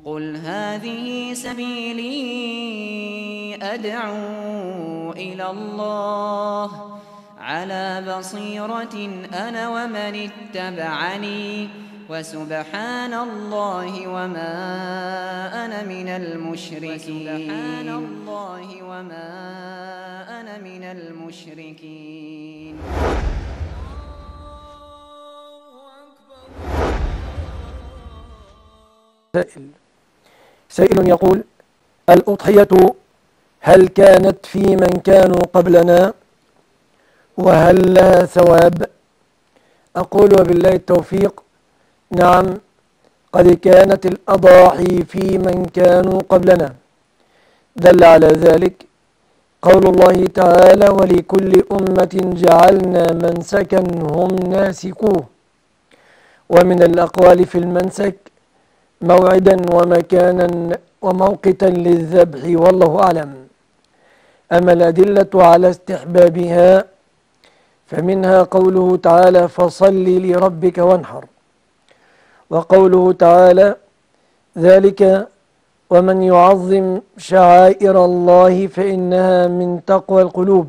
قل هذه سبيلي أدعو إلى الله على بصيرة أنا ومن اتبعني وسبحان الله وما أنا من المشركين. سائل يقول: الأضحية هل كانت في من كانوا قبلنا وهل لها ثواب؟ أقول وبالله التوفيق: نعم، قد كانت الأضاحي في من كانوا قبلنا. دل على ذلك قول الله تعالى: ولكل أمة جعلنا منسكا هم ناسكوه. ومن الأقوال في المنسك موعدا ومكانا وموقتا للذبح، والله أعلم. أما الأدلة على استحبابها فمنها قوله تعالى: فصل لربك وانحر، وقوله تعالى: ذلك ومن يعظم شعائر الله فإنها من تقوى القلوب،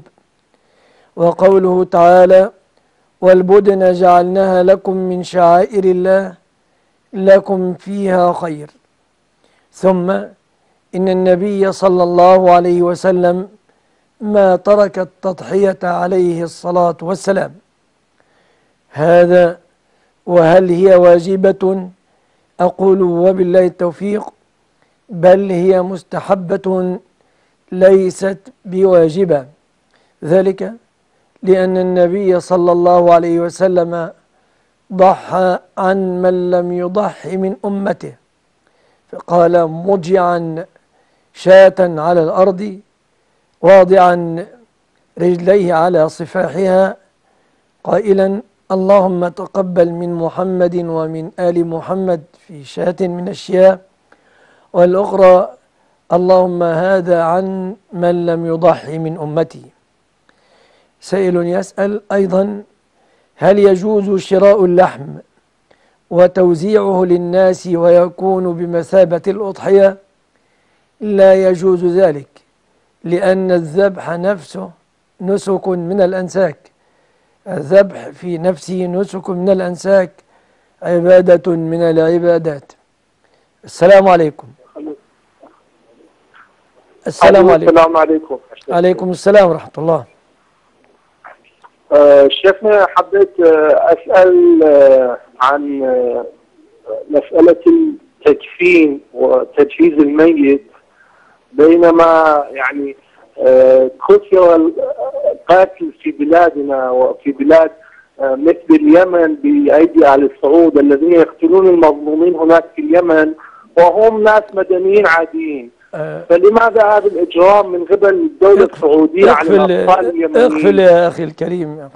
وقوله تعالى: والبدن جعلناها لكم من شعائر الله لكم فيها خير. ثم إن النبي صلى الله عليه وسلم ما ترك التضحية عليه الصلاة والسلام. هذا وهل هي واجبة؟ أقول وبالله التوفيق: بل هي مستحبة ليست بواجبة. ذلك لأن النبي صلى الله عليه وسلم ضحى عن من لم يضح من أمته، فقال: مضجعا شاة على الأرض واضعا رجليه على صفاحها قائلا: اللهم تقبل من محمد ومن آل محمد في شاة من الشياه، والأخرى: اللهم هذا عن من لم يضحي من أمتي. سائل يسأل أيضا: هل يجوز شراء اللحم وتوزيعه للناس ويكون بمثابة الأضحية؟ لا يجوز ذلك، لأن الذبح نفسه نسك من الأنساك. الذبح في نفسه نسك من الأنساك، عبادة من العبادات. السلام عليكم. السلام عليكم. السلام عليكم. عليكم السلام ورحمة الله. شيخنا، حبيت أسأل عن مسألة التدفين وتجهيز الميت، بينما يعني كثر القتل في بلادنا وفي بلاد مثل اليمن بأيدي أهل السعود الذين يقتلون المظلومين هناك في اليمن وهم ناس مدنيين عاديين. فلماذا هذا الإجرام من قبل الدولة السعودية على الأطفال اليمنيين؟ اغفل يا أخي الكريم.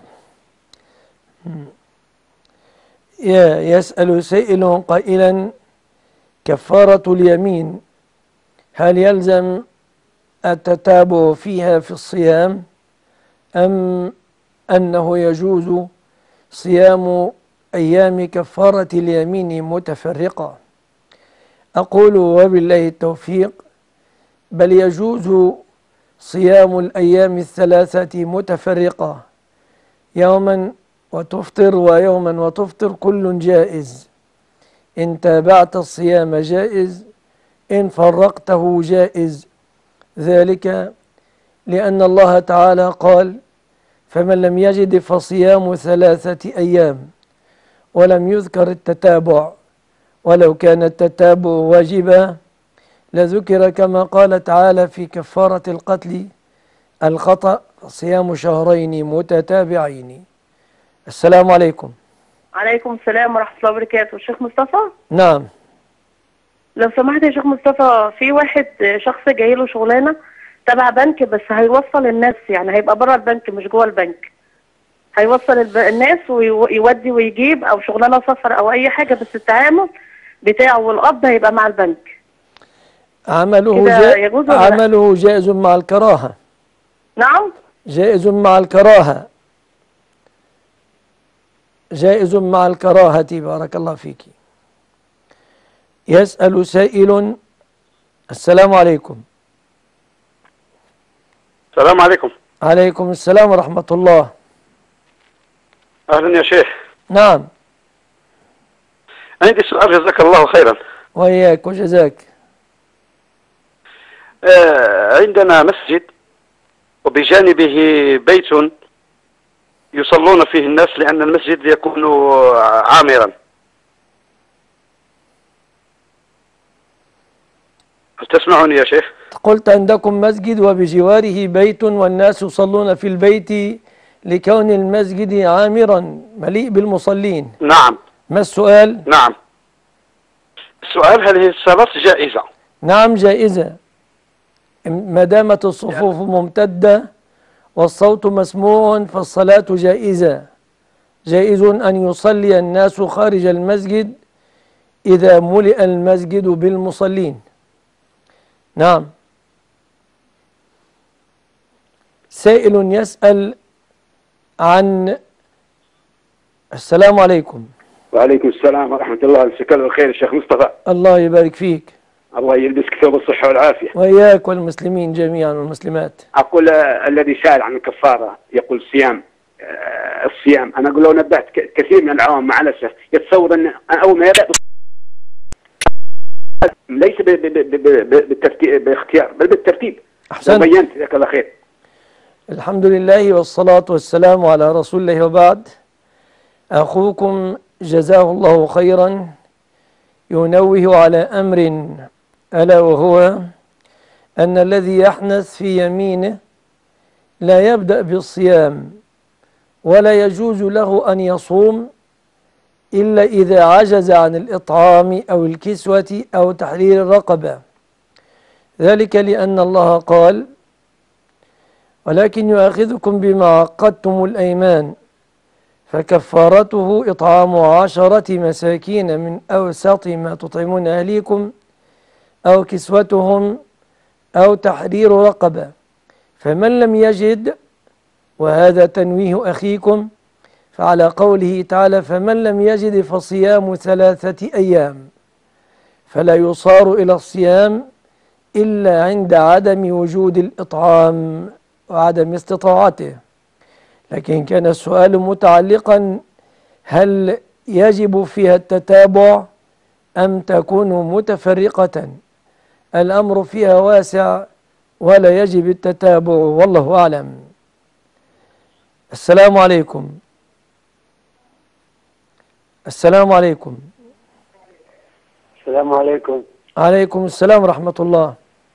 يسأل سائل قائلا: كفارة اليمين هل يلزم التتابع فيها في الصيام، أم أنه يجوز صيام أيام كفارة اليمين متفرقة؟ أقول وبالله التوفيق: بل يجوز صيام الأيام الثلاثة متفرقة، يوما وتفطر ويوما وتفطر، كل جائز. إن تابعت الصيام جائز، إن فرقته جائز. ذلك لأن الله تعالى قال: فمن لم يجد فصيام 3 أيام، ولم يذكر التتابع. ولو كان التتابع واجبا لذكر، كما قال تعالى في كفارة القتل الخطأ: صيام شهرين متتابعين. السلام عليكم. عليكم السلام ورحمة الله وبركاته. الشيخ مصطفى؟ نعم. لو سمحت يا شيخ مصطفى، في واحد شخص جاي له شغلانة تبع بنك، بس هيوصل الناس، يعني هيبقى بره البنك مش جوه البنك، هيوصل الناس ويودي ويجيب، او شغلانة سفر او اي حاجة، بس التعامل بتاعه والقبض هيبقى مع البنك. عمله جائز مع الكراهة. نعم؟ جائز مع الكراهة، جائز مع الكراهة. بارك الله فيك. يسأل سائل. السلام عليكم. السلام عليكم. عليكم السلام ورحمة الله. أهلا يا شيخ. نعم. عندي سؤال جزاك الله خيرا. وإياك وجزاك. عندنا مسجد وبجانبه بيت يصلون فيه الناس لأن المسجد يكون عامرا. تسمعني يا شيخ؟ قلت عندكم مسجد وبجواره بيت والناس يصلون في البيت لكون المسجد عامرا مليء بالمصلين. نعم. ما السؤال؟ نعم. السؤال: هل هي الصلاة جائزة؟ نعم جائزة، ما دامت الصفوف ممتدة والصوت مسموع فالصلاة جائزة. جائز أن يصلي الناس خارج المسجد إذا ملئ المسجد بالمصلين. نعم. سائل يسأل عن. السلام عليكم. وعليكم السلام ورحمة الله. مساك الله بالخير الشيخ مصطفى. الله يبارك فيك. الله يلبسك ثوب الصحة والعافية. وإياك والمسلمين جميعا والمسلمات. أقول الذي سأل عن الكفارة يقول الصيام. أنا أقول لو نبهت كثير من العوام مع الأسف يتصور أن أول ما يبدأ ليس باختيار بل بالترتيب. أحسنت. بينت جزاك الله خير. الحمد لله والصلاة والسلام على رسول الله وبعد. أخوكم جزاه الله خيرا ينوه على أمر ألا وهو أن الذي يحنث في يمينه لا يبدأ بالصيام ولا يجوز له أن يصوم إلا إذا عجز عن الإطعام أو الكسوة أو تحرير الرقبة. ذلك لأن الله قال: ولكن يؤاخذكم بما عقدتم الأيمان فكفارته إطعام 10 مساكين من أوسط ما تطعمون أهليكم أو كسوتهم أو تحرير رقبة، فمن لم يجد، وهذا تنويه أخيكم، فعلى قوله تعالى: فمن لم يجد فصيام 3 أيام، فلا يصار إلى الصيام إلا عند عدم وجود الإطعام وعدم استطاعته. لكن كان السؤال متعلقا: هل يجب فيها التتابع أم تكون متفرقة؟ الأمر فيها واسع ولا يجب التتابع، والله أعلم. السلام عليكم. السلام عليكم. السلام عليكم. عليكم السلام ورحمة الله.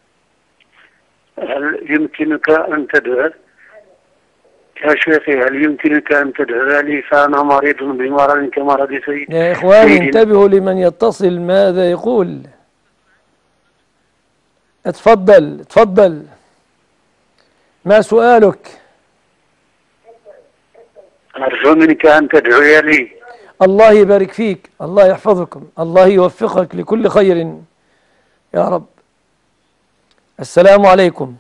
هل يمكنك أن تدعو يا شيخي؟ هل يمكنك أن تدعو لي فأنا مريض بمرض كمرض سيدي؟ يا إخواني انتبهوا لمن يتصل ماذا يقول. اتفضل اتفضل، ما سؤالك؟ أرجو منك أن تدعو لي. الله يبارك فيك، الله يحفظكم، الله يوفقك لكل خير يا رب. السلام عليكم.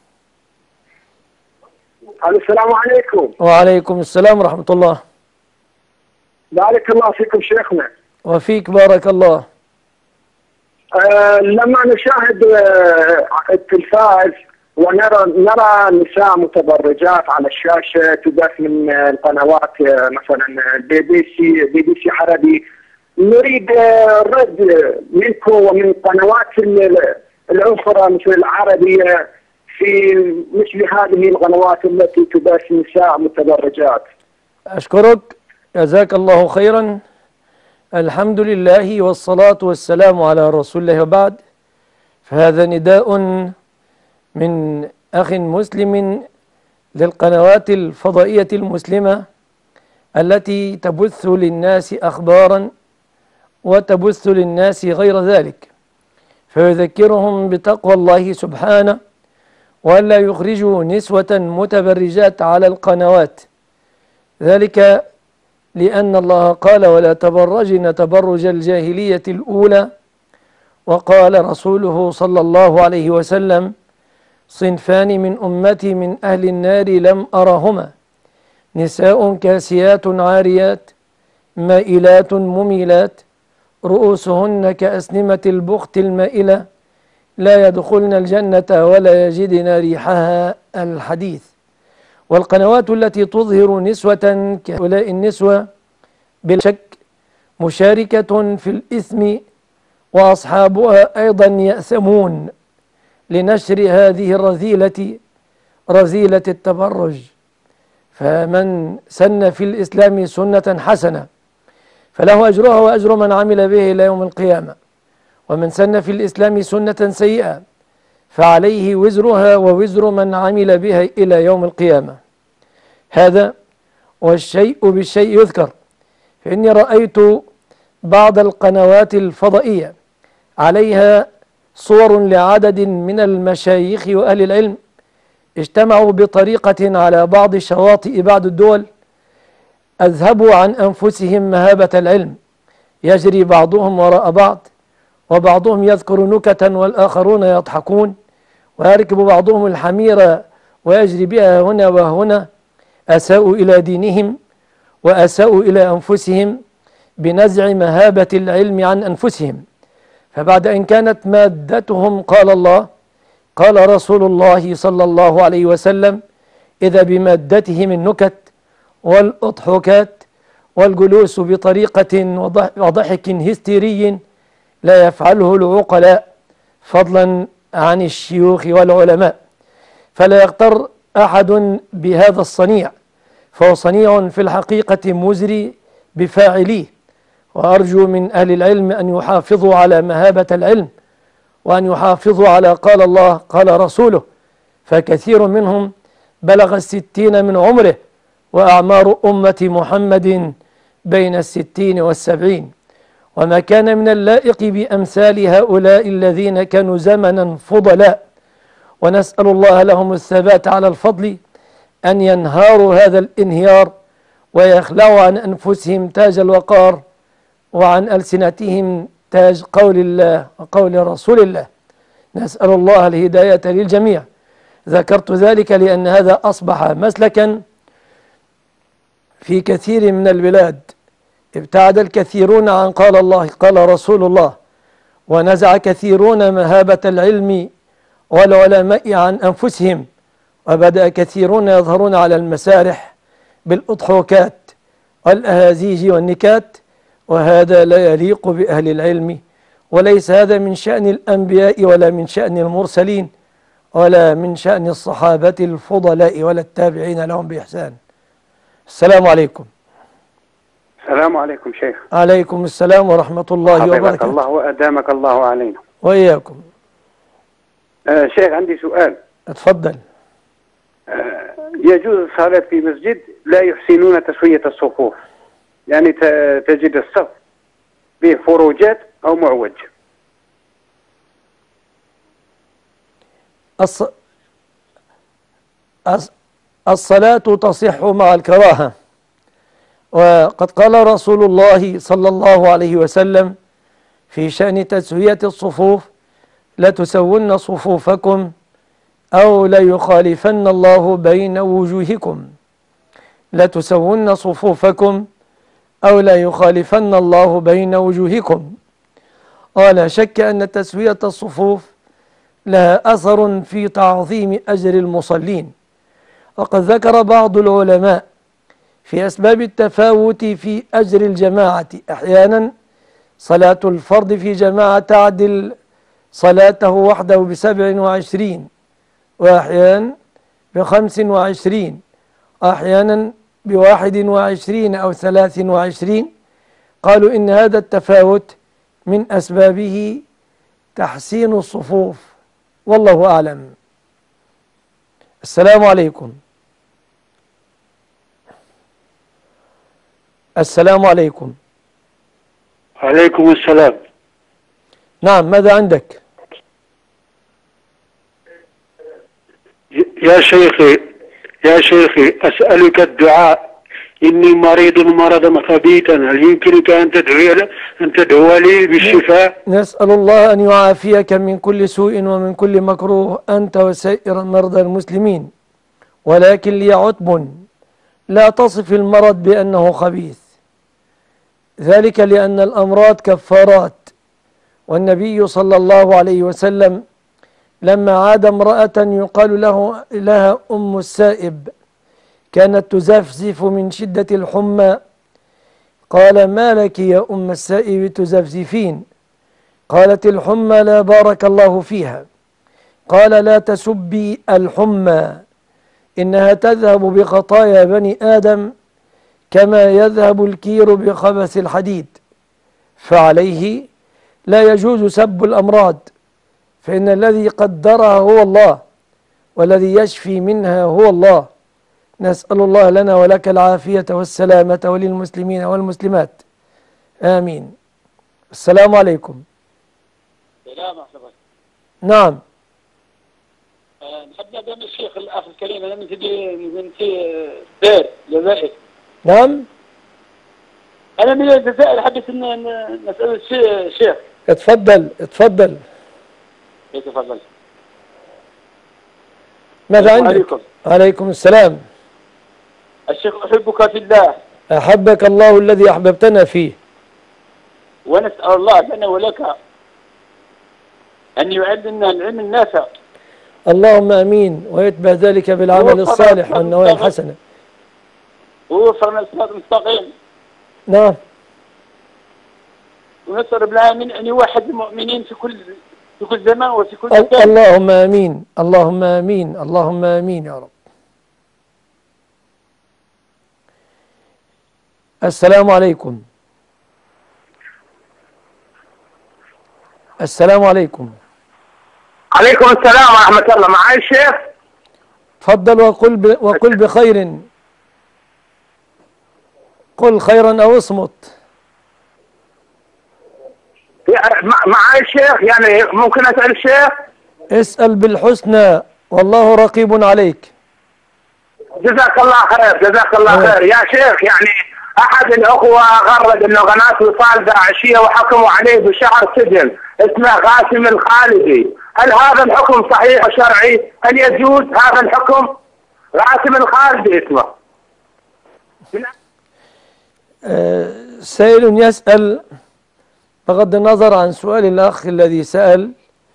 السلام عليكم. وعليكم السلام ورحمة الله. بارك الله فيكم شيخنا. وفيك بارك الله. لما نشاهد التلفاز ونرى نساء متبرجات على الشاشة تبث من القنوات مثلا بي بي سي عربي، نريد الرد منكم ومن القنوات الأخرى مثل العربية في مثل هذه القنوات التي تبث نساء متبرجات. أشكرك جزاك الله خيرا. الحمد لله والصلاة والسلام على رسول الله وبعد. فهذا نداء من أخ مسلم للقنوات الفضائية المسلمة التي تبث للناس أخبارا وتبث للناس غير ذلك، فيذكرهم بتقوى الله سبحانه وألا يخرجوا نسوة متبرجات على القنوات، ذلك لأن الله قال: ولا تبرجن تبرج الجاهلية الأولى، وقال رسوله صلى الله عليه وسلم: صنفان من أمتي من أهل النار لم أرهما، نساء كاسيات عاريات مائلات مميلات رؤوسهن كأسنمة البخت المائلة لا يدخلن الجنة ولا يجدن ريحها الحديث. والقنوات التي تظهر نسوة كهؤلاء النسوة بلا شك مشاركة في الإثم، وأصحابها أيضا يأثمون لنشر هذه الرذيلة، رذيلة التبرج. فمن سن في الإسلام سنة حسنة فله أجرها وأجر من عمل به إلى يوم القيامة، ومن سن في الإسلام سنة سيئة فعليه وزرها ووزر من عمل بها إلى يوم القيامة. هذا والشيء بالشيء يذكر، فإني رأيت بعض القنوات الفضائية عليها صور لعدد من المشايخ وأهل العلم اجتمعوا بطريقة على بعض شواطئ بعض الدول، أذهبوا عن أنفسهم مهابة العلم، يجري بعضهم وراء بعض، وبعضهم يذكر نكتا والآخرون يضحكون، ويركب بعضهم الحمير ويجري بها هنا وهنا. أساءوا إلى دينهم وأساءوا إلى أنفسهم بنزع مهابة العلم عن أنفسهم. فبعد أن كانت مادتهم قال الله قال رسول الله صلى الله عليه وسلم، إذا بمادتهم النكت والأضحكات والجلوس بطريقة وضحك هستيري لا يفعله العقلاء فضلا عن الشيوخ والعلماء. فلا يغتر أحد بهذا الصنيع، فهو صنيع في الحقيقة مزري بفاعليه. وأرجو من أهل العلم أن يحافظوا على مهابة العلم، وأن يحافظوا على قال الله قال رسوله، فكثير منهم بلغ 60 من عمره، وأعمار أمة محمد بين 60 و70. وما كان من اللائق بأمثال هؤلاء الذين كانوا زمنا فضلاء، ونسأل الله لهم الثبات على الفضل، أن ينهاروا هذا الانهيار ويخلعوا عن أنفسهم تاج الوقار، وعن ألسنتهم تاج قول الله وقول رسول الله. نسأل الله الهداية للجميع. ذكرت ذلك لأن هذا أصبح مسلكا في كثير من البلاد. ابتعد الكثيرون عن قال الله قال رسول الله، ونزع كثيرون مهابة العلم والعلماء عن أنفسهم، وبدأ كثيرون يظهرون على المسارح بالأضحوكات والأهازيج والنكات، وهذا لا يليق بأهل العلم، وليس هذا من شأن الأنبياء ولا من شأن المرسلين ولا من شأن الصحابة الفضلاء ولا التابعين لهم بإحسان. السلام عليكم. السلام عليكم شيخ. عليكم السلام ورحمة الله وبركاته. الله وأدامك الله علينا. وإياكم. شيخ عندي سؤال. اتفضل. يجوز الصلاة في مسجد لا يحسنون تسوية الصفوف، يعني تجد الصف به فروجات أو معوج. الصلاة تصح مع الكراهة، وقد قال رسول الله صلى الله عليه وسلم في شأن تسوية الصفوف: لا تسون صفوفكم أو لا يخالفن الله بين وجوهكم. لا تسون صفوفكم أو لا يخالفن الله بين وجوهكم. ولا شك أن تسوية الصفوف لها أثر في تعظيم أجر المصلين. وقد ذكر بعض العلماء في أسباب التفاوت في أجر الجماعة: أحيانا صلاة الفرض في جماعة تعدل صلاته وحده ب27، وأحيانا ب25، وأحيانا ب21 أو 23. قالوا إن هذا التفاوت من أسبابه تحسين الصفوف، والله أعلم. السلام عليكم. السلام عليكم. عليكم السلام. نعم، ماذا عندك؟ يا شيخي أسألك الدعاء، إني مريض مرضا خبيثا، هل يمكنك أن تدعو لي بالشفاء؟ نسأل الله أن يعافيك من كل سوء ومن كل مكروه أنت وسائر مرضى المسلمين، ولكن لي عتب: لا تصف المرض بأنه خبيث. ذلك لأن الأمراض كفارات، والنبي صلى الله عليه وسلم لما عاد امرأة يقال لها أم السائب كانت تزفزف من شدة الحمى، قال: ما لك يا أم السائب تزفزفين؟ قالت: الحمى لا بارك الله فيها. قال: لا تسبي الحمى، إنها تذهب بخطايا بني آدم كما يذهب الكير بخبث الحديد، فعليه لا يجوز سب الأمراض، فإن الذي قدرها هو الله، والذي يشفي منها هو الله. نسأل الله لنا ولك العافية والسلامة وللمسلمين والمسلمات، آمين. السلام عليكم. السلام عليكم. نعم. نحب نبدأ من الشيخ الأخ الكريم. أنا من الجزائر نعم. أنا من الجزائر، حبيت نسأل الشيخ. اتفضل اتفضل. يتفضل. ماذا عندك؟ عليكم. عليكم السلام. الشيخ أحبك في الله. أحبك الله الذي أحببتنا فيه. ونسأل الله لنا ولك أن يعلمنا العلم النافع. اللهم امين، ويتبع ذلك بالعمل الصالح والنوايا الحسنه. ووفقنا الصراط المستقيم. نعم. ونسأل رب العالمين أن يوحد المؤمنين في كل زمان وفي كل مكان. اللهم امين، اللهم امين، اللهم امين يا رب. السلام عليكم. السلام عليكم. عليكم السلام ورحمة الله. معاي الشيخ؟ تفضل وقل بخير. قل خيرا أو اصمت. معاي الشيخ، يعني ممكن أسأل الشيخ؟ اسأل بالحسنى والله رقيب عليك. جزاك الله خير، جزاك الله خير. يا شيخ، يعني أحد الأخوة غرد أنه قناة وصال داعشية وحكموا عليه بشهر سجن، اسمه قاسم الخالدي. هل هذا الحكم صحيح وشرعي؟ هل يجوز هذا الحكم؟ قاسم الخالدي اسمه. سائل يسأل بغض النظر عن سؤال الأخ الذي سأل،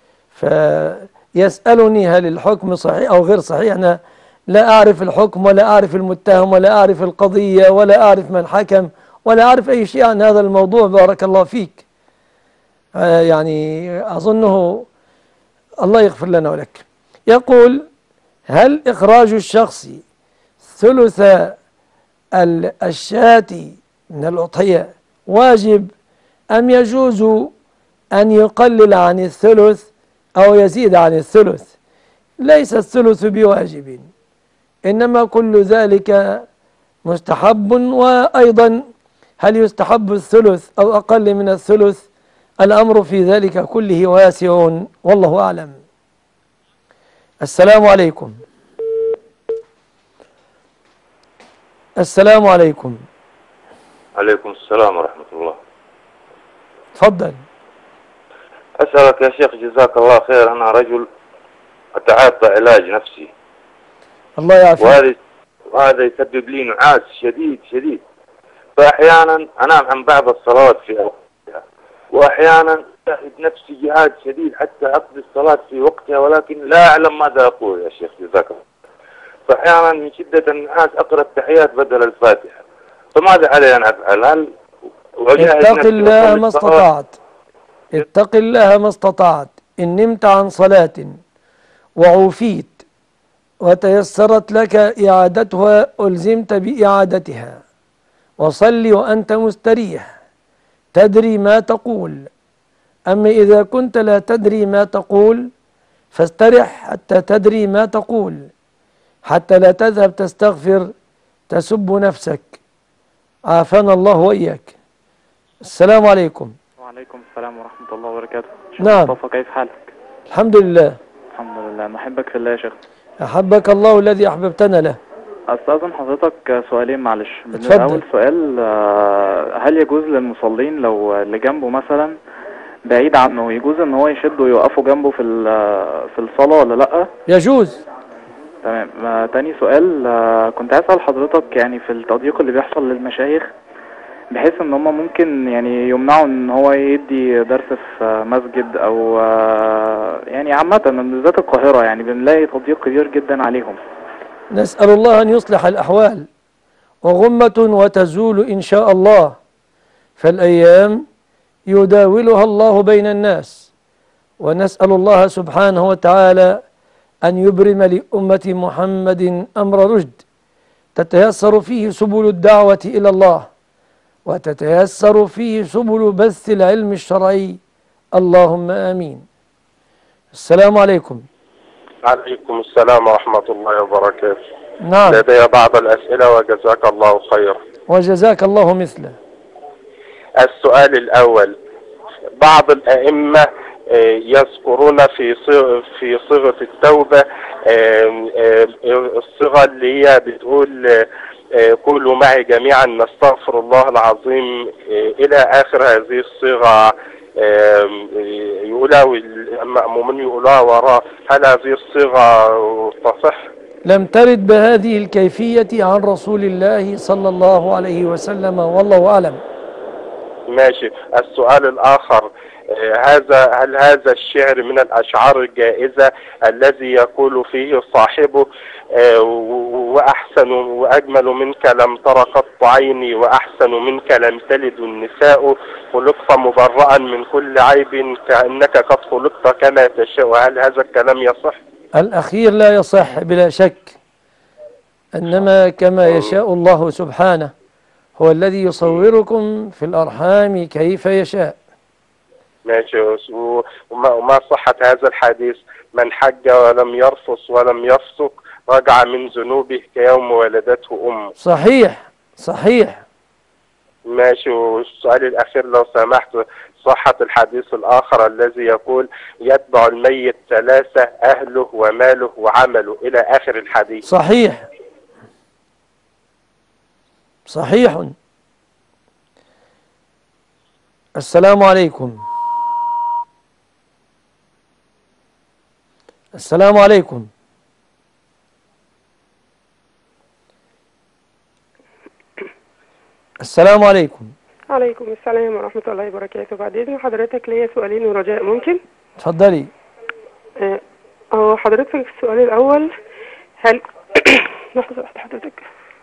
فيسألني هل الحكم صحيح أو غير صحيح. أنا لا أعرف الحكم ولا أعرف المتهم ولا أعرف القضية ولا أعرف من حكم ولا أعرف أي شيء عن هذا الموضوع. بارك الله فيك. يعني أظنه الله يغفر لنا ولك. يقول: هل إخراج الشخص ثلث الشاة من الأضحية واجب أم يجوز أن يقلل عن الثلث أو يزيد عن الثلث؟ ليس الثلث بواجب، إنما كل ذلك مستحب. وأيضا هل يستحب الثلث أو أقل من الثلث؟ الأمر في ذلك كله واسع، والله أعلم. السلام عليكم. السلام عليكم. عليكم السلام ورحمة الله. تفضل. أسألك يا شيخ جزاك الله خير، أنا رجل أتعاطى علاج نفسي، الله يعافيك، وهذا يسبب لي نعاس شديد شديد، فأحيانا أنام عن بعض الصلوات في وقتها، وأحيانا أجاهد نفسي جهاد شديد حتى أقضي الصلاة في وقتها، ولكن لا أعلم ماذا أقول يا شيخ جزاك الله. فأحيانا من شدة النعاس أقرأ التحيات بدل الفاتحة، فماذا علي أن أفعل؟ هل اتق الله ما استطعت، اتق الله ما استطعت. إن نمت عن صلاة وعوفيت وتيسرت لك إعادتها ألزمت بإعادتها، وصل وأنت مستريح تدري ما تقول. أما إذا كنت لا تدري ما تقول فاسترح حتى تدري ما تقول، حتى لا تذهب تستغفر تسب نفسك. عافانا الله وإياك. السلام عليكم. وعليكم السلام ورحمة الله وبركاته. نعم. مصطفى، كيف حالك؟ الحمد لله. الحمد لله. نحبك في الله يا شيخ. أحبك الله الذي أحببتنا له. أستاذن حضرتك سؤالين معلش. اتفضل. أول سؤال، هل يجوز للمصلين لو اللي جنبه مثلا بعيد عنه يجوز ان هو يشد ويوقفوا جنبه في الصلاة ولا لأ؟ يجوز. تمام. تاني سؤال، كنت عايز اسأل حضرتك يعني في التضييق اللي بيحصل للمشايخ، بحيث ان هم ممكن يعني يمنعوا ان هو يدي درس في مسجد او يعني عامة بالذات القاهرة يعني بنلاقي تضييق كبير جدا عليهم. نسأل الله أن يصلح الأحوال، وغمة وتزول إن شاء الله، فالأيام يداولها الله بين الناس، ونسأل الله سبحانه وتعالى أن يبرم لأمة محمد أمر رشد تتيسر فيه سبل الدعوة إلى الله، وتتيسر فيه سبل بث العلم الشرعي، اللهم آمين. السلام عليكم. عليكم السلام ورحمة الله وبركاته. نعم. لدي بعض الأسئلة وجزاك الله خير. وجزاك الله مثله. السؤال الأول: بعض الأئمة يذكرون في صيغة التوبة الصيغة اللي هي بتقول قولوا معي جميعا نستغفر الله العظيم إلى آخر هذه الصيغة، يقولها المأمومين يقولها وراه. هل هذه الصيغة تصح؟ لم ترد بهذه الكيفية عن رسول الله صلى الله عليه وسلم، والله أعلم. ماشي. السؤال الآخر: هل هذا الشعر من الأشعار الجائزة الذي يقول فيه صاحبه وأحسن وأجمل منك لم تر قط عيني وأحسن منك لم تلد النساء، خلقت مبرأ من كل عيب كأنك قد خلقت كما تشاء؟ هل هذا الكلام يصح؟ الأخير لا يصح بلا شك، إنما كما يشاء الله سبحانه، هو الذي يصوركم في الأرحام كيف يشاء. ماشي. وما صحة هذا الحديث: من حج ولم يرفث ولم يفسق رجع من ذنوبه كيوم ولدته أمه. صحيح صحيح. ماشي. والسؤال الأخير لو سمحت: صحة الحديث الآخر الذي يقول يتبع الميت ثلاثة: أهله وماله وعمله إلى آخر الحديث. صحيح صحيح. السلام عليكم. السلام عليكم. السلام عليكم. عليكم السلام ورحمة الله وبركاته. بعد إذن حضرتك ليا سؤالين ورجاء، ممكن؟ اتفضلي. حضرتك السؤال الأول: هل لحظة واحدة حضرتك.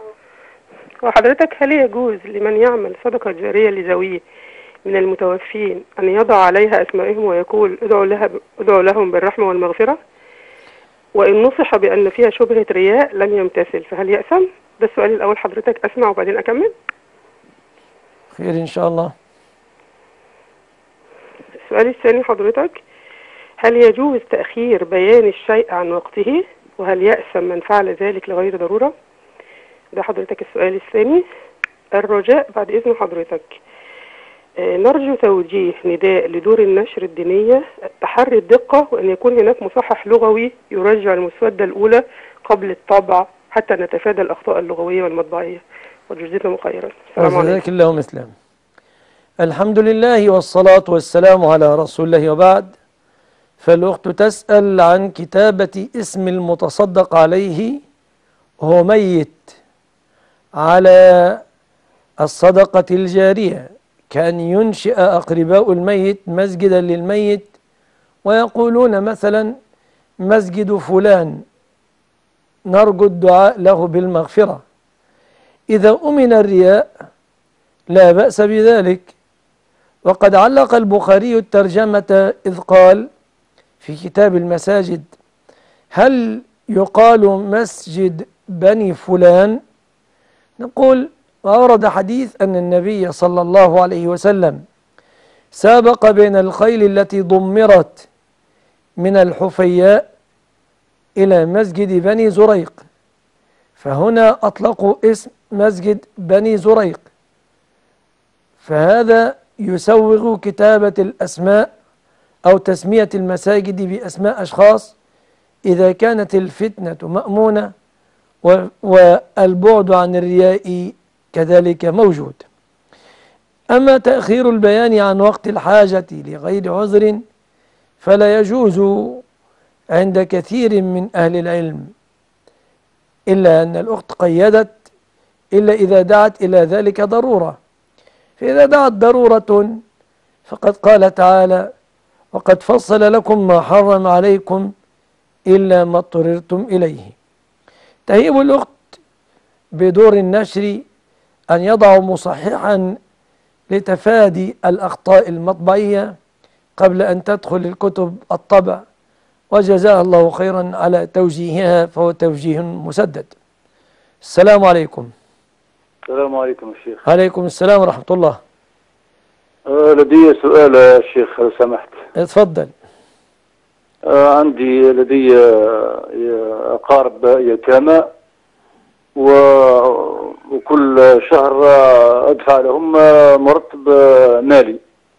هل يجوز لمن يعمل صدقة جارية لذويه من المتوفين أن يضع عليها أسمائهم ويقول ادعوا لهم بالرحمة والمغفرة، وإن نصح بأن فيها شبهة رياء لم يمتثل فهل يأثم؟ ده السؤال الأول حضرتك، أسمع وبعدين أكمل. خير إن شاء الله. السؤال الثاني حضرتك: هل يجوز تأخير بيان الشيء عن وقته، وهل يأثم من فعل ذلك لغير ضرورة؟ ده حضرتك السؤال الثاني. الرجاء بعد إذن حضرتك: نرجو توجيه نداء لدور النشر الدينية تحري الدقة، وأن يكون هناك مصحح لغوي يرجع المسودة الأولى قبل الطبع حتى نتفادى الأخطاء اللغوية والمطبعية، وجزاكم خيرا. السلام عليكم. جزاك الله مثله. الحمد لله والصلاة والسلام على رسول الله، وبعد. فالأخت تسأل عن كتابة اسم المتصدق عليه وهو ميت على الصدقة الجارية، كأن ينشئ أقرباء الميت مسجدا للميت ويقولون مثلا مسجد فلان نرجو الدعاء له بالمغفرة. إذا أمن الرياء لا بأس بذلك، وقد علق البخاري الترجمة إذ قال في كتاب المساجد: هل يقال مسجد بني فلان؟ نقول: وورد حديث أن النبي صلى الله عليه وسلم سابق بين الخيل التي ضمرت من الحفياء إلى مسجد بني زريق، فهنا أطلقوا اسم مسجد بني زريق، فهذا يسوغ كتابة الأسماء أو تسمية المساجد بأسماء أشخاص إذا كانت الفتنة مأمونة والبعد عن الرياء كذلك موجود. أما تأخير البيان عن وقت الحاجة لغير عذر فلا يجوز عند كثير من أهل العلم، إلا أن الأخت قيدت إلا إذا دعت إلى ذلك ضرورة، فإذا دعت ضرورة فقد قال تعالى: وقد فصل لكم ما حرم عليكم إلا ما اضطررتم إليه. تهيب الأخت بدور النشر أن يضعوا مصححا لتفادي الأخطاء المطبعية قبل أن تدخل الكتب الطبع، وجزاها الله خيرا على توجيهها، فهو توجيه مسدد. السلام عليكم. السلام عليكم يا شيخ. عليكم السلام ورحمة الله. لدي سؤال يا شيخ لو سمحت. اتفضل. لدي أقارب يتامى وكل شهر أدفع لهم مرتب مالي،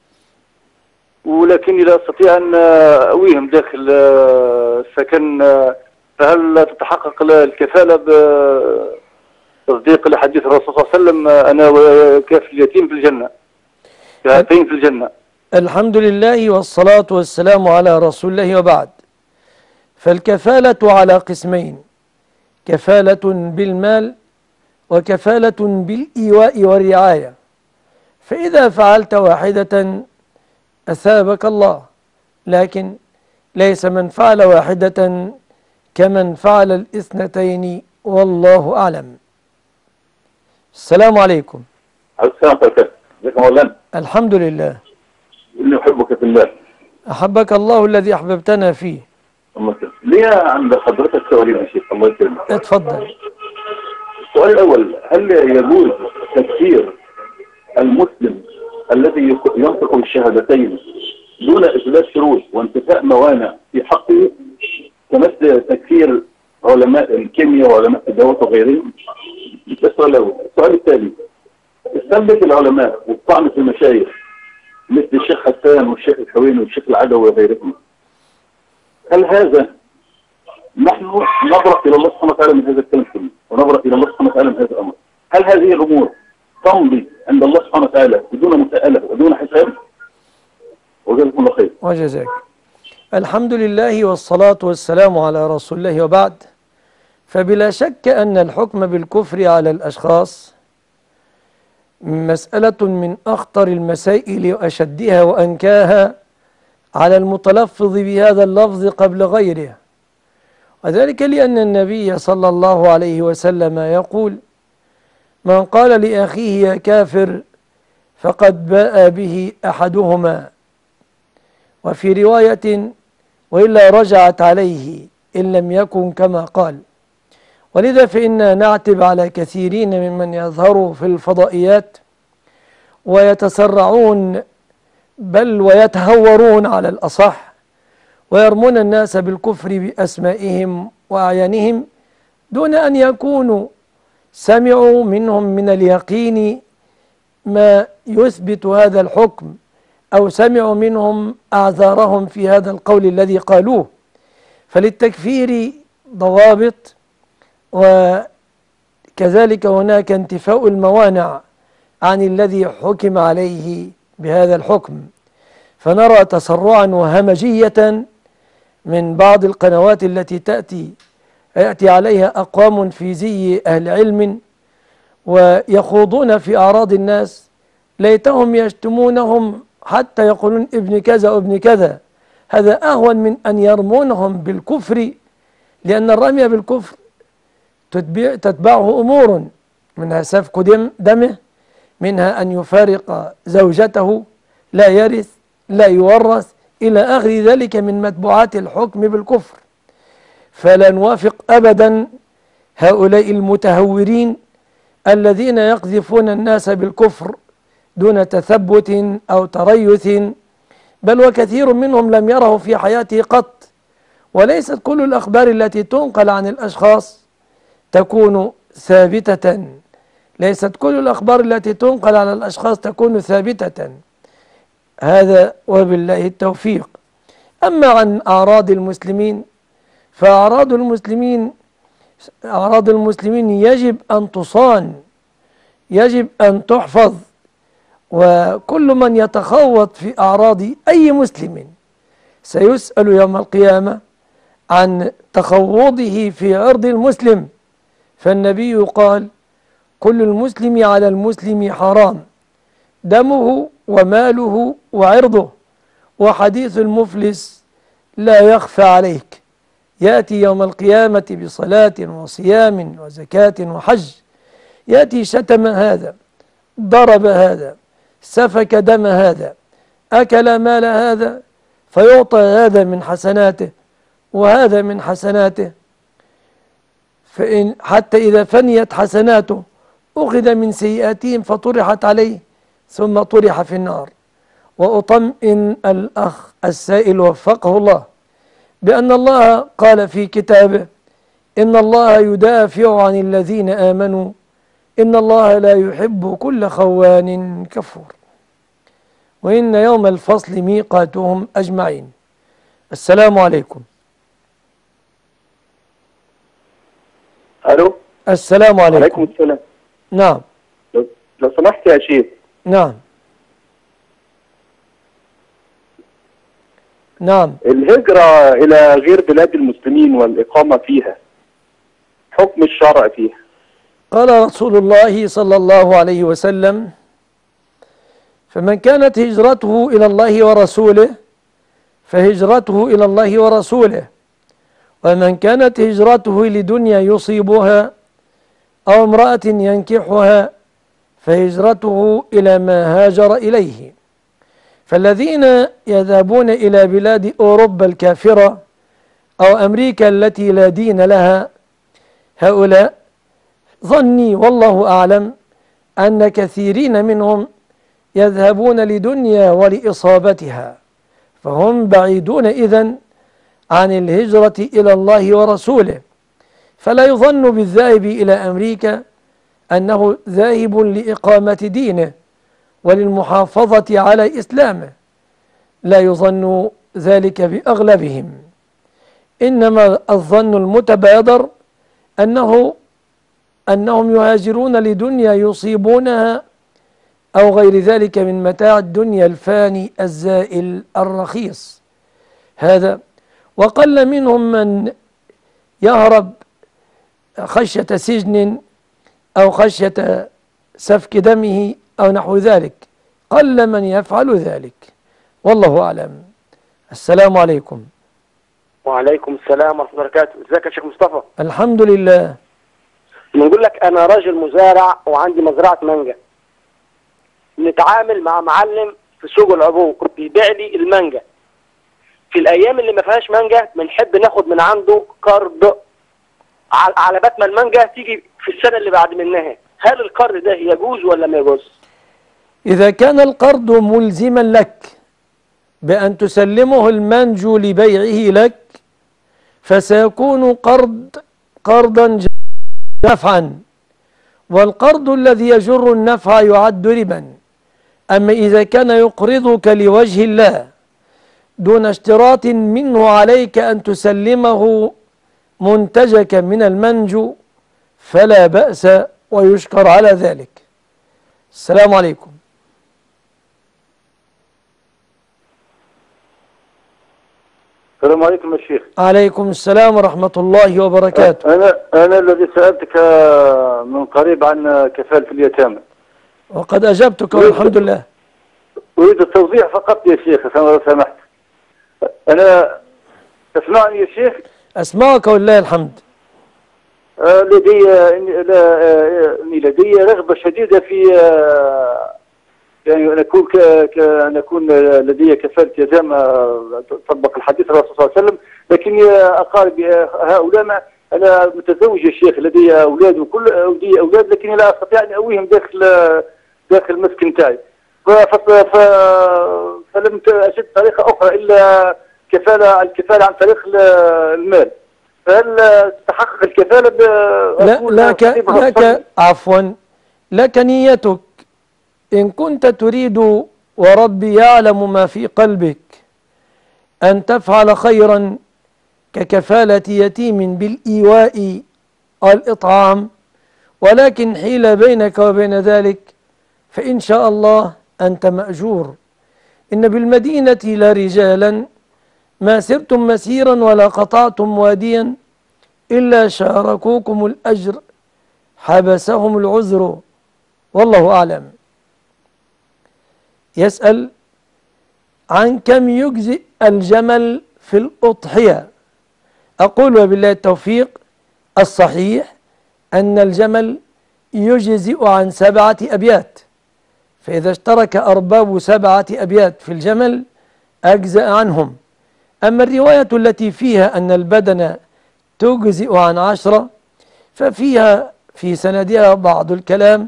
ولكني لا أستطيع أن أويهم داخل السكن. فهل تتحقق الكفالة بتصديق لحديث الرسول صلى الله عليه وسلم: أنا وكافل اليتيم في الجنة، كهاتين في الجنة؟ الحمد لله والصلاة والسلام على رسول الله، وبعد. فالكفالة على قسمين: كفالة بالمال وكفالة بالإيواء والرعاية. فإذا فعلت واحدة أثابك الله، لكن ليس من فعل واحدة كمن فعل الاثنتين، والله أعلم. السلام عليكم. السلام عليكم. ازيك يا مولانا؟ الحمد لله. إني أحبك في الله. أحبك الله الذي أحببتنا فيه. الله يكرمك. ليه عند حضرتك سؤالين يا شيخ؟ الله يكرمك. اتفضل. السؤال الأول: هل يجوز تكفير المسلم الذي ينطق بالشهادتين دون إثبات شروط وانتفاء موانع في حقه، كمثل تكفير علماء الكيمياء وعلماء الدواء وغيرهم؟ ده السؤال الأول. السؤال الثاني: استنبط العلماء والطعن في المشايخ مثل الشيخ حسان والشيخ الحويني والشيخ العدوي وغيرهم، هل هذا نحن نبرأ إلى الله سبحانه وتعالى من هذا الكلام كله، ونبرأ إلى الله سبحانه وتعالى من هذا الأمر؟ هل هذه الأمور تمضي عند الله سبحانه وتعالى بدون مساءلة ودون حساب؟ وجزاكم الله خير. وجزاك. الحمد لله والصلاة والسلام على رسول الله، وبعد. فبلا شك أن الحكم بالكفر على الأشخاص مسألة من أخطر المسائل وأشدها وأنكاها على المتلفظ بهذا اللفظ قبل غيره، وذلك لأن النبي صلى الله عليه وسلم يقول: من قال لأخيه يا كافر فقد باء به أحدهما، وفي رواية: وإلا رجعت عليه إن لم يكن كما قال. ولذا فإننا نعتب على كثيرين ممن يظهروا في الفضائيات ويتسرعون بل ويتهورون على الأصح، ويرمون الناس بالكفر بأسمائهم وأعيانهم دون أن يكونوا سمعوا منهم من اليقين ما يثبت هذا الحكم، أو سمعوا منهم أعذارهم في هذا القول الذي قالوه. فللتكفير ضوابط، وكذلك هناك انتفاء الموانع عن الذي حكم عليه بهذا الحكم. فنرى تسرعا وهمجية من بعض القنوات التي يأتي عليها أقوام في زي أهل علم ويخوضون في أعراض الناس، ليتهم يشتمونهم حتى يقولون ابن كذا وابن كذا. هذا أهون من أن يرمونهم بالكفر، لأن الرمي بالكفر تتبعه أمور، منها سفك دمه، منها أن يفارق زوجته، لا يرث، لا يورث، إلى آخر ذلك من متبوعات الحكم بالكفر. فلا نوافق أبدا هؤلاء المتهورين الذين يقذفون الناس بالكفر دون تثبت أو تريث، بل وكثير منهم لم يره في حياته قط. وليست كل الأخبار التي تنقل عن الأشخاص تكون ثابتة، ليست كل الأخبار التي تنقل على الأشخاص تكون ثابتة. هذا وبالله التوفيق. أما عن أعراض المسلمين، فأعراض المسلمين يجب أن تصان، يجب أن تحفظ. وكل من يتخوض في أعراض أي مسلم سيسأل يوم القيامة عن تخوضه في عرض المسلم. فالنبي قال: كل المسلم على المسلم حرام، دمه وماله وعرضه. وحديث المفلس لا يخفى عليك، يأتي يوم القيامة بصلاة وصيام وزكاة وحج، يأتي شتم هذا، ضرب هذا، سفك دم هذا، أكل مال هذا، فيعطى هذا من حسناته وهذا من حسناته، فإن حتى إذا فنيت حسناته أخذ من سيئاتهم فطرحت عليه ثم طرح في النار. وأطمئن الأخ السائل وفقه الله بأن الله قال في كتابه: إن الله يدافع عن الذين آمنوا إن الله لا يحب كل خوان كفور، وإن يوم الفصل ميقاتهم أجمعين. السلام عليكم. الو. السلام عليكم. وعليكم السلام. نعم. لو سمحت يا شيخ. نعم. نعم. الهجرة إلى غير بلاد المسلمين والإقامة فيها، حكم الشرع فيها. قال رسول الله صلى الله عليه وسلم: فمن كانت هجرته إلى الله ورسوله فهجرته إلى الله ورسوله، ومن كانت هجرته لدنيا يصيبها أو امرأة ينكحها فهجرته إلى ما هاجر إليه. فالذين يذهبون إلى بلاد أوروبا الكافرة أو أمريكا التي لا دين لها، هؤلاء ظني والله أعلم أن كثيرين منهم يذهبون لدنيا ولإصابتها، فهم بعيدون إذن عن الهجرة إلى الله ورسوله. فلا يظن بالذاهب إلى أمريكا أنه ذاهب لإقامة دينه وللمحافظة على إسلامه، لا يظن ذلك بأغلبهم، إنما الظن المتبادر أنهم يهاجرون لدنيا يصيبونها أو غير ذلك من متاع الدنيا الفاني الزائل الرخيص هذا. وقل منهم من يهرب خشية سجن أو خشية سفك دمه أو نحو ذلك، قل من يفعل ذلك، والله أعلم. السلام عليكم. وعليكم السلام ورحمة الله وبركاته. ازيك يا شيخ مصطفى؟ الحمد لله. بنقول لك أنا راجل مزارع وعندي مزرعة مانجا، نتعامل مع معلم في سوق العبور بيبيع لي المانجا. في الأيام اللي ما فيهاش مانجا بنحب ناخد من عنده قرض على بات ما المانجا تيجي في السنة اللي بعد منها. هل القرض ده يجوز ولا ما يجوز؟ إذا كان القرض ملزما لك بأن تسلمه المنجو لبيعه لك فسيكون قرضا نفعا، والقرض الذي يجر النفع يعد ربا. أما إذا كان يقرضك لوجه الله دون اشتراط منه عليك أن تسلمه منتجك من المنجو فلا بأس ويشكر على ذلك. السلام عليكم. السلام عليكم يا شيخ. عليكم السلام ورحمة الله وبركاته. أنا الذي سألتك من قريب عن كفالة اليتامى، وقد أجبتك والحمد لله. أريد التوضيح فقط يا شيخ لو سمحت. أنا تسمعني يا شيخ؟ أسمعك ولله الحمد. لدي رغبة شديدة في يعني أن أكون لدي كفالة يتامى تطبق الحديث الرسول صلى الله عليه وسلم، لكني أقارب هؤلاء. أنا متزوج يا شيخ، لدي أولاد لدي أولاد، لكني لا أستطيع أن أويهم داخل المسكن تاعي، فلم أجد طريقة أخرى إلا الكفالة عن طريق المال. فهل تتحقق الكفالة لك نيتك إن كنت تريد وربي يعلم ما في قلبك أن تفعل خيرا ككفالة يتيم بالإيواء والإطعام، ولكن حيل بينك وبين ذلك فإن شاء الله أنت مأجور. إن بالمدينة لرجالا ما سرتم مسيرا ولا قطعتم واديا إلا شاركوكم الأجر حبسهم العذر، والله أعلم. يسأل عن كم يجزئ الجمل في الأضحية. أقول وبالله التوفيق، الصحيح أن الجمل يجزئ عن 7 أبيات، فإذا اشترك أرباب 7 أبيات في الجمل أجزأ عنهم. أما الرواية التي فيها أن البدن تجزئ عن 10 ففيها في سندها بعض الكلام،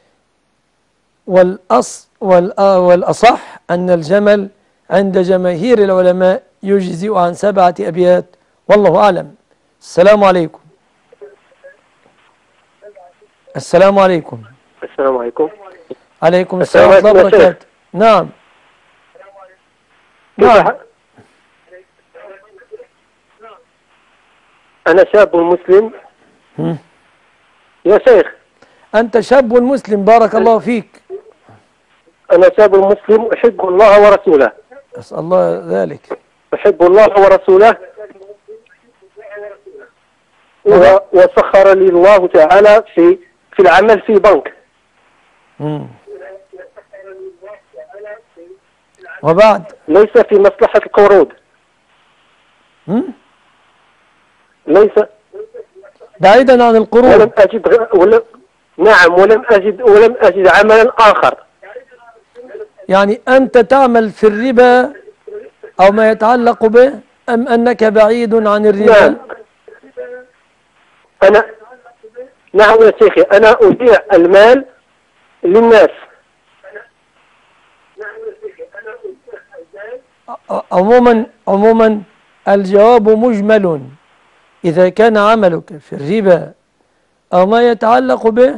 والأصح أن الجمل عند جماهير العلماء يجزئ عن 7 أبيات، والله أعلم. السلام عليكم. السلام عليكم. السلام عليكم. عليكم السلام ورحمة الله وبركاته. نعم. نعم. أنا شاب مسلم. يا شيخ. أنت شاب مسلم، بارك الله فيك. أنا شاب مسلم أحب الله ورسوله. أسأل الله ذلك. أحب الله ورسوله، وسخر لي الله تعالى في العمل في بنك. وبعد ليس في مصلحة القروض. ليس بعيدا عن القروض. ولم أجد عملا آخر. يعني أنت تعمل في الربا أو ما يتعلق به، أم أنك بعيد عن الربا؟ نعم يا شيخي، أنا أوديع المال للناس. عموما الجواب مجمل. إذا كان عملك في الربا أو ما يتعلق به،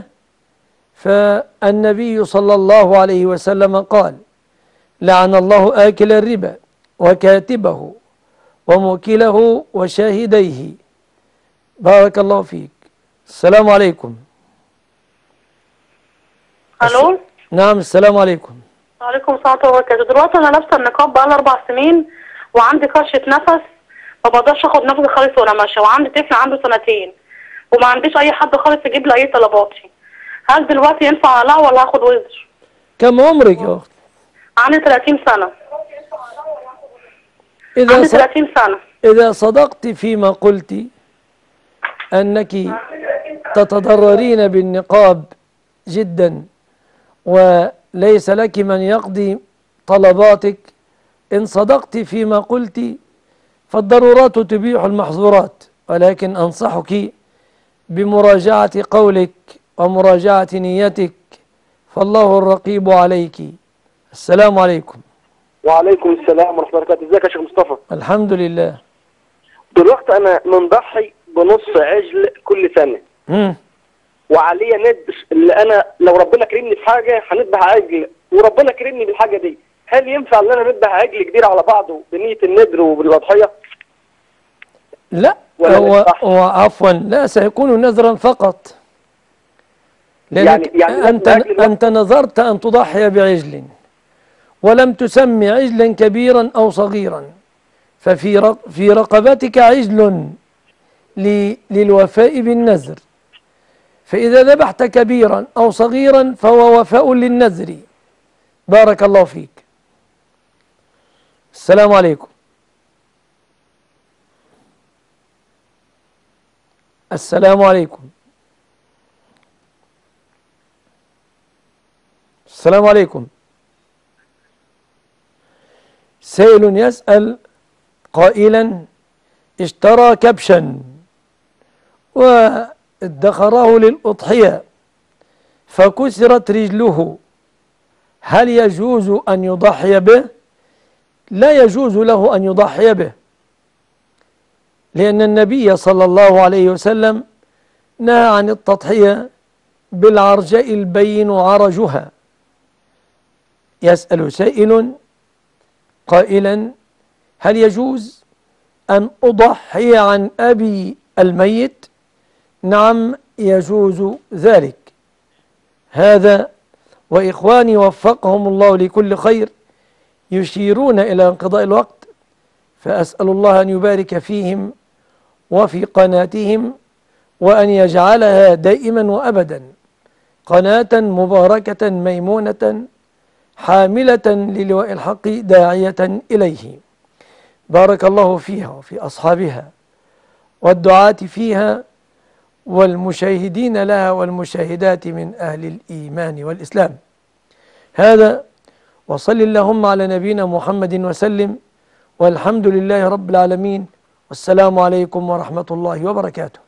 فالنبي صلى الله عليه وسلم قال: لعن الله آكل الربا وكاتبه وموكله وشاهديه. بارك الله فيك. السلام عليكم. الو. نعم، السلام عليكم. وعليكم السلام ورحمة الله وبركاته. دلوقتي انا لابسه النقاب بقالي 4 سنين وعندي كرشه نفس، ما بقدرش اخد نفسي خالص وانا ماشيه، وعندي طفل عنده 2 سنين وما عنديش اي حد خالص يجيب لي اي طلباتي. هل دلوقتي ينفع لا ولا اخد وزر؟ كم عمرك يا اخت؟ عندي 30 سنه. عندي 30 سنه. إذا صدقت فيما قلت أنك تتضررين بالنقاب جدا وليس لك من يقضي طلباتك، إن صدقت فيما قلت فالضرورات تبيح المحظورات، ولكن أنصحك بمراجعة قولك ومراجعة نيتك، فالله الرقيب عليك. السلام عليكم. وعليكم السلام ورحمة الله وبركاته. ازيك يا شيخ مصطفى؟ الحمد لله. دلوقتي أنا منضحي بنص عجل كل سنة. وعليا ندر اللي أنا لو ربنا كرمني في حاجة هنذبح عجل، وربنا كرمني بالحاجة دي، هل ينفع ان انا نذبح عجل كبير على بعضه بنية الندر وبالأضحية؟ لا، هو عفوا لا، سيكون نذرا فقط. لأنك يعني أنت نذرت أن تضحي بعجل ولم تسمي عجلا كبيرا أو صغيرا، ففي رقبتك عجل للوفاء بالنذر، فإذا ذبحت كبيرا أو صغيرا فهو وفاء للنذر. بارك الله فيك. السلام عليكم. السلام عليكم. السلام عليكم. سائل يسأل قائلا: اشترى كبشا وادخره للأضحية فكسرت رجله، هل يجوز أن يضحي به؟ لا يجوز له أن يضحي به، لأن النبي صلى الله عليه وسلم نهى عن التضحية بالعرجاء البين عرجها. يسأل سائل قائلا: هل يجوز أن أضحي عن أبي الميت؟ نعم، يجوز ذلك. هذا وإخواني وفقهم الله لكل خير يشيرون إلى انقضاء الوقت، فأسأل الله أن يبارك فيهم وفي قناتهم، وأن يجعلها دائما وأبدا قناة مباركة ميمونة حاملة للواء الحق داعية إليه. بارك الله فيها وفي أصحابها والدعاة فيها والمشاهدين لها والمشاهدات من أهل الإيمان والإسلام. هذا وصل اللهم على نبينا محمد وسلم، والحمد لله رب العالمين، والسلام عليكم ورحمة الله وبركاته.